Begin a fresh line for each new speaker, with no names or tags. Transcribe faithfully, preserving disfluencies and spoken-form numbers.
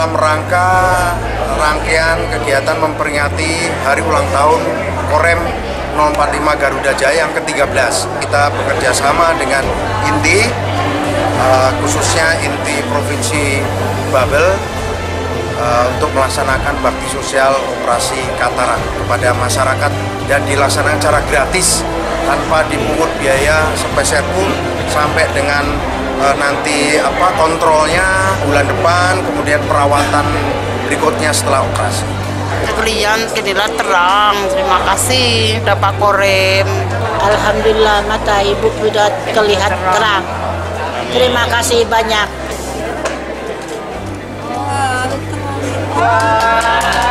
dalam rangka rangkaian kegiatan memperingati hari ulang tahun Korem nol empat lima Garuda Jaya yang ke tiga belas. Kita bekerja sama dengan Inti, uh, khususnya Inti Provinsi Babel, uh, untuk melaksanakan bakti sosial operasi katarak kepada masyarakat dan dilaksanakan secara gratis tanpa dipungut biaya sepeser pun sampai dengan uh, nanti apa kontrolnya bulan depan, kemudian perawatan berikutnya setelah operasi.
Kalian jadilah terang, terima kasih Bapak Korem.
Alhamdulillah mata ibu sudah terlihat terang. Terima kasih banyak.
Wah,